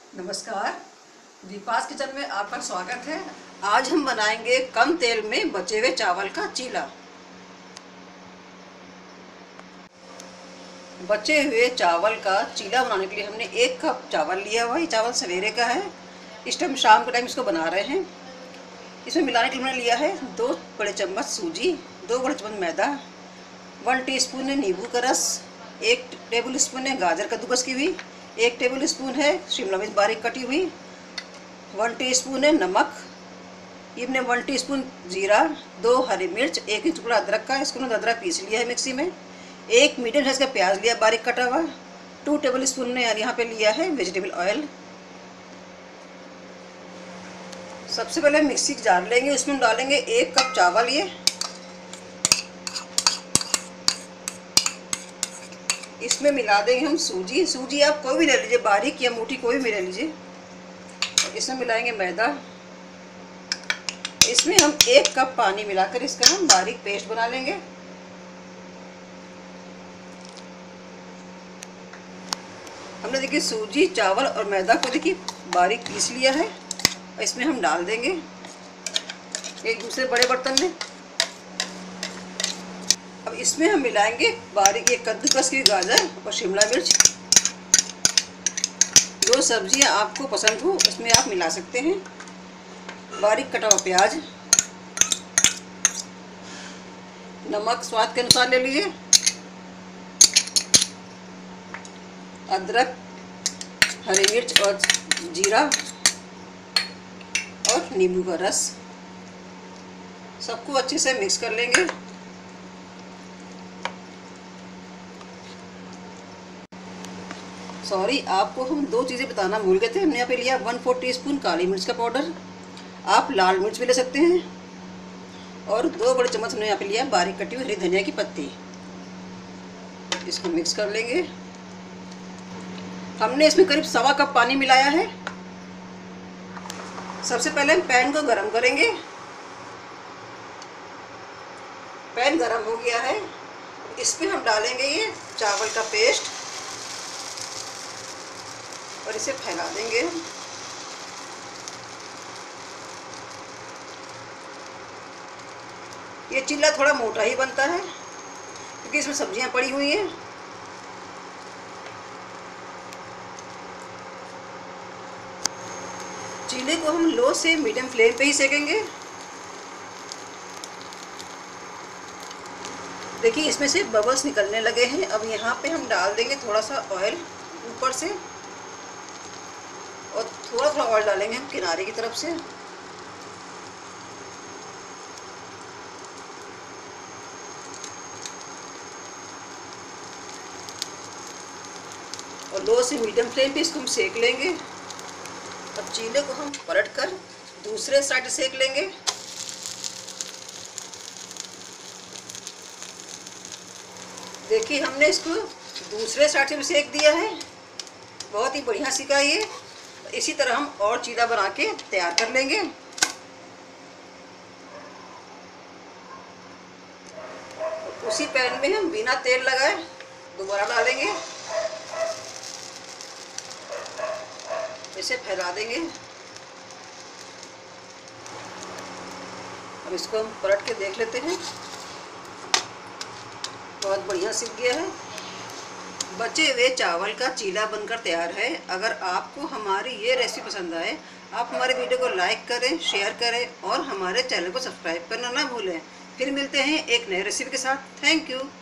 नमस्कार, दीपास किचन में आपका स्वागत है। आज हम बनाएंगे कम तेल में बचे हुए चावल का चीला। बचे हुए चावल का चीला बनाने के लिए हमने 1 कप चावल लिया हुआ है। ये चावल सवेरे का है, इस टाइम शाम के टाइम इसको बना रहे हैं। इसमें मिलाने के लिए हमने लिया है 2 बड़े चम्मच सूजी, 2 बड़े चम्मच मैदा, 1 टीस्पून है नींबू का रस, 1 टेबल स्पून है गाजर कद्दूकस की हुई, 1 टेबल स्पून है शिमला मिर्च बारीक कटी हुई, 1 टीस्पून है नमक, इसमें 1 टीस्पून जीरा, 2 हरी मिर्च, 1 इंच टुकड़ा अदरक का, इसको मैंने अदरक पीस लिया है मिक्सी में। 1 मीडियम साइज का प्याज लिया बारीक कटा हुआ, 2 टेबल स्पून ने यहाँ पे लिया है वेजिटेबल ऑयल। सबसे पहले मिक्सी जार लेंगे, उसमें डालेंगे 1 कप चावल। ये इसमें मिला देंगे हम सूजी। सूजी आप कोई भी ले लीजिए, बारीक या मोटी कोई भी ले लीजिए। इसमें मिलाएंगे मैदा। इसमें हम 1 कप पानी मिलाकर इसका हम बारीक पेस्ट बना लेंगे। हमने देखिए सूजी, चावल और मैदा को देखिए बारीक पीस लिया है। इसमें हम डाल देंगे एक दूसरे बड़े बर्तन में। अब इसमें हम मिलाएंगे बारीक एक कद्दूकस की गाजर और शिमला मिर्च। जो सब्जियां आपको पसंद हो उसमें आप मिला सकते हैं। बारीक कटा हुआ प्याज, नमक स्वाद के अनुसार ले लीजिए, अदरक, हरी मिर्च और जीरा और नींबू का रस। सबको अच्छे से मिक्स कर लेंगे। सॉरी, आपको हम 2 चीज़ें बताना भूल गए थे। हमने यहाँ पे लिया 1/4 टीस्पून काली मिर्च का पाउडर, आप लाल मिर्च भी ले सकते हैं, और 2 बड़े चम्मच हमने यहाँ पे लिया बारीक कटी हुई हरी धनिया की पत्ती। इसको मिक्स कर लेंगे। हमने इसमें करीब 1.25 कप पानी मिलाया है। सबसे पहले हम पैन को गरम करेंगे। पैन गरम हो गया है, इसमें हम डालेंगे ये चावल का पेस्ट और इसे फैला देंगे। ये चीला थोड़ा मोटा ही बनता है क्योंकि इसमें सब्जियां पड़ी हुई हैं। चीले को हम लो से मीडियम फ्लेम पे ही सेकेंगे। देखिए इसमें से बबल्स निकलने लगे हैं। अब यहाँ पे हम डाल देंगे थोड़ा सा ऑयल ऊपर से, और थोड़ा थोड़ा ऑयल डालेंगे हम किनारे की तरफ से। और लो से मीडियम फ्लेम पे इसको हम सेक लेंगे। अब चीले को हम पलटकर दूसरे साइड सेक लेंगे। देखिए हमने इसको दूसरे साइड से भी सेक दिया है। बहुत ही बढ़िया सिका ये। इसी तरह हम और चीला बना के तैयार कर लेंगे। उसी पैन में हम बिना तेल लगाए दोबारा डालेंगे, इसे फैला देंगे। अब इसको हम पलट के देख लेते हैं। बहुत बढ़िया सिक गया है। बचे हुए चावल का चीला बनकर तैयार है। अगर आपको हमारी ये रेसिपी पसंद आए, आप हमारे वीडियो को लाइक करें, शेयर करें और हमारे चैनल को सब्सक्राइब करना ना भूलें। फिर मिलते हैं एक नए रेसिपी के साथ। Thank you.